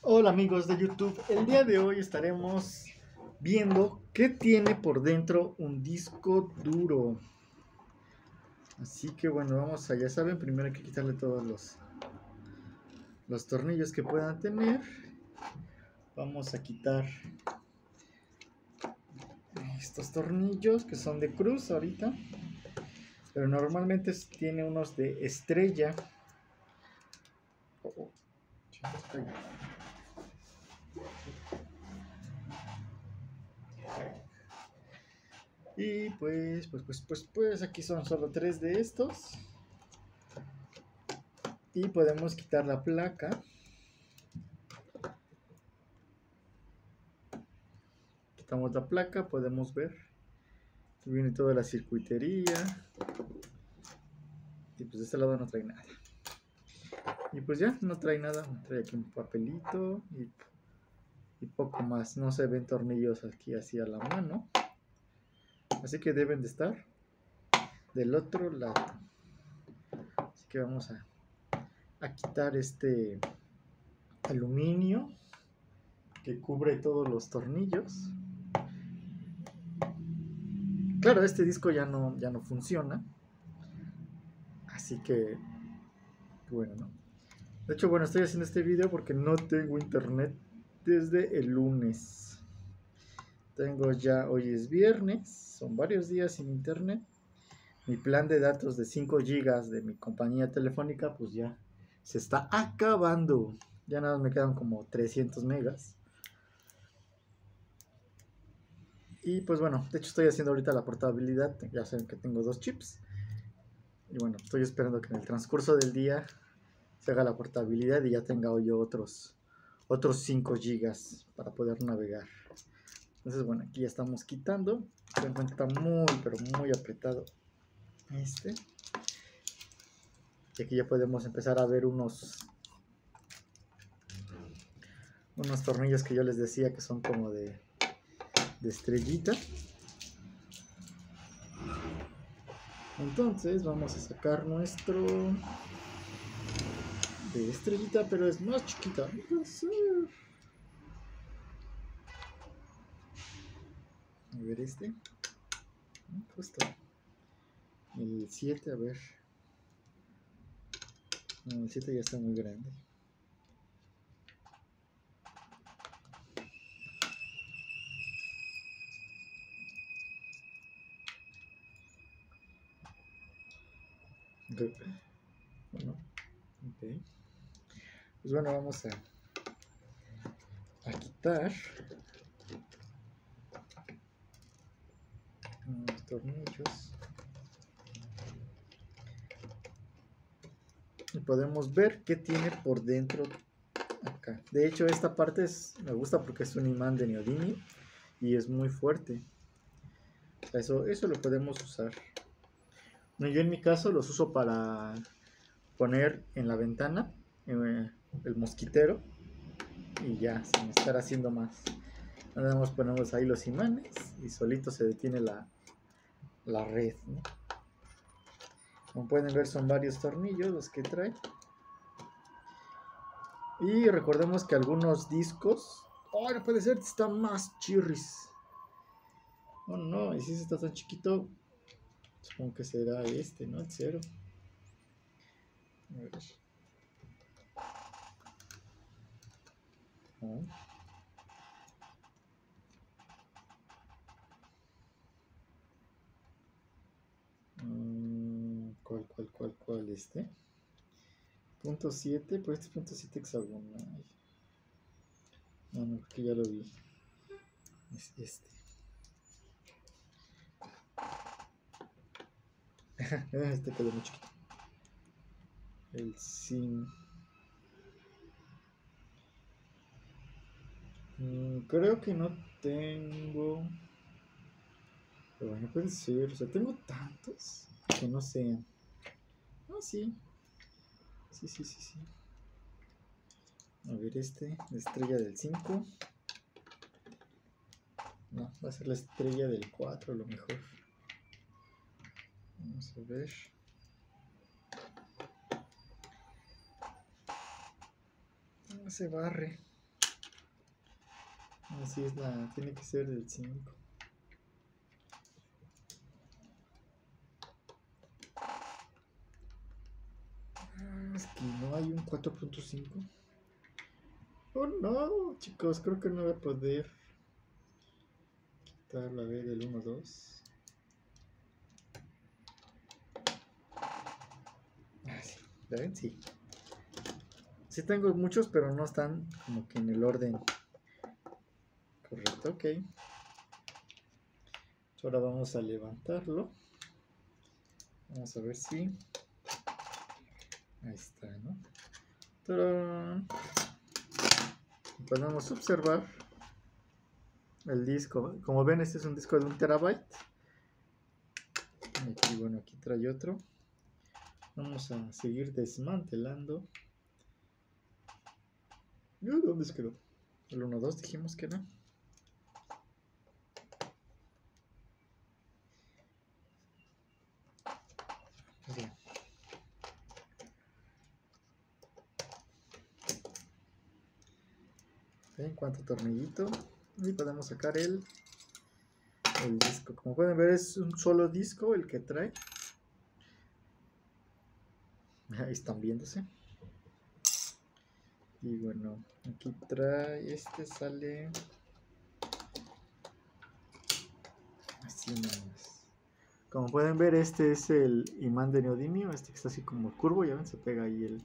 Hola amigos de YouTube, el día de hoy estaremos viendo qué tiene por dentro un disco duro. Así que bueno, vamos allá. Ya saben, primero hay que quitarle todos los tornillos que puedan tener. Vamos a quitar estos tornillos que son de cruz ahorita, pero normalmente tiene unos de estrella. Y pues aquí son solo 3 de estos. Y podemos quitar la placa. Quitamos la placa, podemos ver que viene toda la circuitería. Y pues de este lado no trae nada. Y pues ya, no trae nada. Trae aquí un papelito y poco más. No se ven tornillos aquí así a la mano. Así que deben de estar del otro lado. Así que vamos a quitar este aluminio que cubre todos los tornillos. Claro, este disco ya no funciona. Así que, bueno, ¿no? De hecho, bueno, estoy haciendo este video porque no tengo internet desde el lunes. Hoy es viernes, son varios días sin internet. Mi plan de datos de 5 gigas de mi compañía telefónica pues ya se está acabando. Ya nada más me quedan como 300 megas. Y pues bueno, de hecho estoy haciendo ahorita la portabilidad. Ya saben que tengo 2 chips. Y bueno, estoy esperando que en el transcurso del día se haga la portabilidad y ya tenga hoy otros 5 gigas para poder navegar. Entonces bueno, aquí ya estamos quitando. Se encuentra muy pero muy apretado este. Y aquí ya podemos empezar a ver unos tornillos que yo les decía que son como de estrellita. Entonces vamos a sacar nuestro de estrellita, pero es más chiquita. A ver este. Justo. El 7, a ver. No, el 7 ya está muy grande. Bueno, ok. Pues bueno, vamos a quitar los tornillos. Y podemos ver qué tiene por dentro acá. De hecho, esta parte me gusta porque es un imán de neodimio y es muy fuerte. O sea, eso lo podemos usar. No, yo en mi caso los uso para poner en la ventana el mosquitero y ya, sin estar haciendo más. Nada más ponemos ahí los imanes y solito se detiene la red, ¿no? Como pueden ver, son varios tornillos los que trae. Y recordemos que algunos discos... ¡Oh, no puede ser! Está más chirris. Oh, no, y si está tan chiquito, supongo que será este, ¿no? El 0. A ver. Oh. ¿Cuál? Este. Punto 7, pero este es punto 7 hexagonal. No, porque ya lo vi. Es este. Este quedó muy chiquito. El sim. Creo que no tengo. Pero bueno, puede ser. O sea, tengo tantos que no sean. Ah, sí. Sí. A ver, la estrella del 5. No, va a ser la estrella del 4 a lo mejor. Vamos a ver. No se barre. Así es tiene que ser del 5. Es que no hay un 4.5. Oh no, chicos, creo que no voy a poder quitar la B del 1-2. Sí, ¿la ven? Sí. Sí tengo muchos, pero no están como que en el orden correcto. Ok. Ahora vamos a levantarlo. Vamos a ver si... Ahí está, ¿no? ¡Tarán! Podemos observar el disco. Como ven, este es un disco de 1 terabyte. Aquí, bueno, aquí trae otro. Vamos a seguir desmantelando. ¿Dónde se quedó? El 1-2 dijimos que no. Bien. En cuanto tornillito. Y podemos sacar el disco. Como pueden ver, es un solo disco el que trae. Ahí están viéndose. Y bueno, aquí trae, sale así nomás. Como pueden ver, este es el imán de neodimio, que está así como curvo, ya ven, se pega ahí el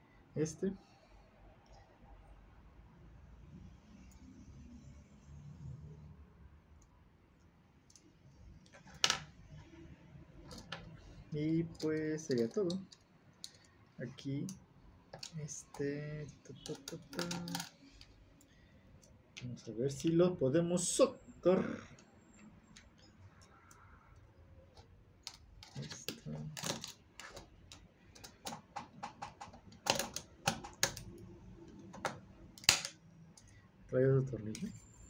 Y pues sería todo. Aquí vamos a ver si lo podemos sacar. Trae otro tornillo.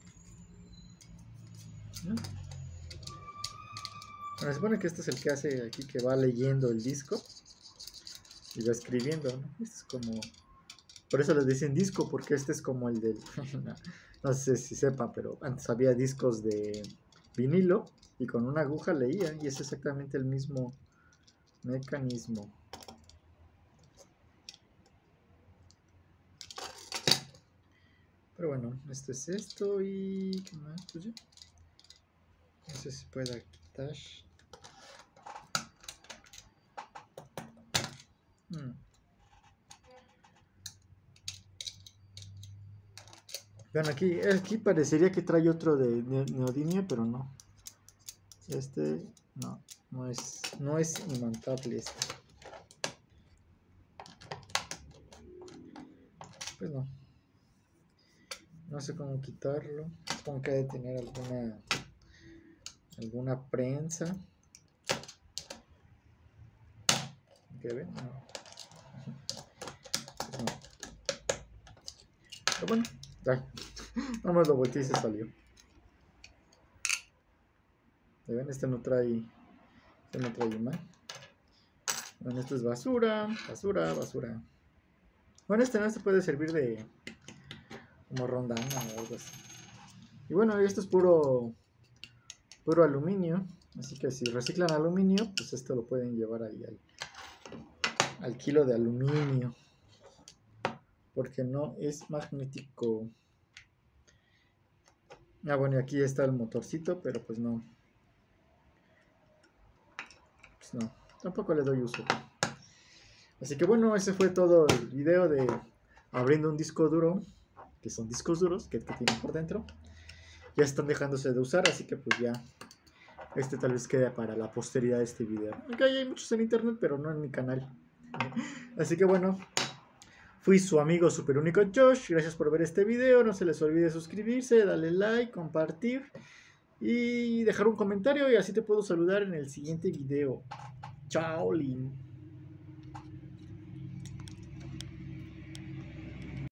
¿No? Bueno, se supone que este es el que hace aquí, que va leyendo el disco y va escribiendo, ¿no? Este es como... Por eso les dicen disco, porque este es como el del... no sé si sepan, pero antes había discos de vinilo y con una aguja leía, y es exactamente el mismo mecanismo. Pero bueno, esto es esto y... ¿qué más? Pues ya. No sé si pueda quitar. Vean, aquí parecería que trae otro de neodimio, pero no. No es imantable este. Pues no. No sé cómo quitarlo. Supongo que debe tener alguna prensa. ¿Qué ven? No. Pues no. Pero bueno, ya. Nada más lo volteé y se salió. ¿Ven? Este no trae imán. Bueno, esto es basura. Bueno, este no se puede servir de como rondana o algo así. Y bueno, esto es puro aluminio. Así que si reciclan aluminio, pues esto lo pueden llevar ahí al kilo de aluminio. Porque no es magnético. Ah, bueno, y aquí está el motorcito, pero pues no. Pues no, tampoco le doy uso. Así que bueno, ese fue todo el video de abriendo un disco duro, que son discos duros que tienen por dentro. Ya están dejándose de usar, así que pues ya tal vez quede para la posteridad de este video. Aunque hay muchos en internet, pero no en mi canal. Así que bueno, fui su amigo super único Josh. Gracias por ver este video. No se les olvide suscribirse, darle like, compartir y dejar un comentario, y así te puedo saludar en el siguiente video. Chao, Lin.